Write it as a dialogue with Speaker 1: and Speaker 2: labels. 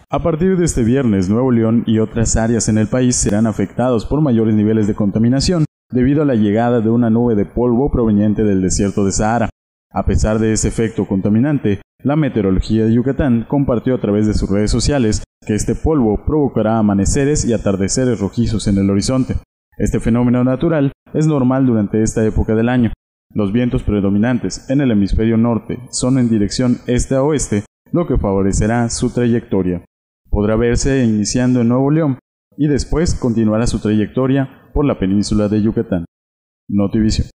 Speaker 1: A partir de este viernes, Nuevo León y otras áreas en el país serán afectados por mayores niveles de contaminación debido a la llegada de una nube de polvo proveniente del desierto de Sahara. A pesar de ese efecto contaminante, la meteorología de Yucatán compartió a través de sus redes sociales que este polvo provocará amaneceres y atardeceres rojizos en el horizonte. Este fenómeno natural es normal durante esta época del año. Los vientos predominantes en el hemisferio norte son en dirección este a oeste, lo que favorecerá su trayectoria. Podrá verse iniciando en Nuevo León y después continuará su trayectoria por la península de Yucatán. Notivisión.